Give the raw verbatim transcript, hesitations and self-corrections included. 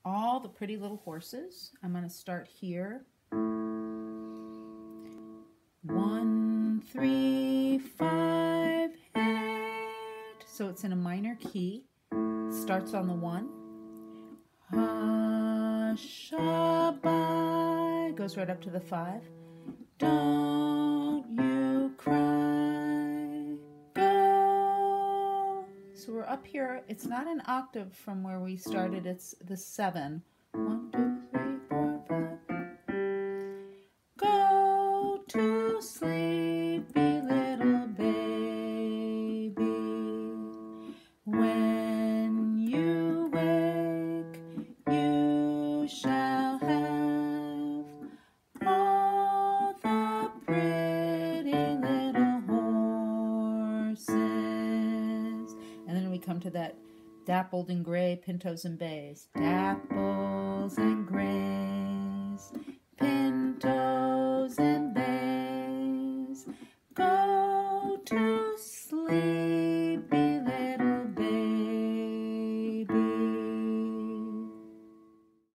all the pretty little horses. I'm going to start here. One, three, five, eight. So it's in a minor key. Starts on the one. Hush-a-bye. Goes right up to the five. Don't you cry. Go. So we're up here. It's not an octave from where we started. It's the seven. One, two, three, four, five. Go to sleepy little baby. When you wake, you shall have all the pretty little horses. And then we come to that dappled and gray pintos and bays. Dapples and gray